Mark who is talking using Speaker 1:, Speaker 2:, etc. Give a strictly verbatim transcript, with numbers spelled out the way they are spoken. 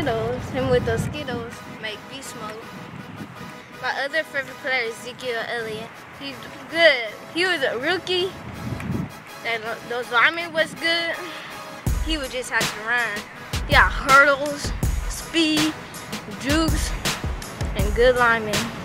Speaker 1: Skittles. Him with those Skittles make beast mode. My other favorite player is Ezekiel Elliott. He's good. He was a rookie. That those linemen was good. He would just have to run. He got hurdles, speed, jukes, and good linemen.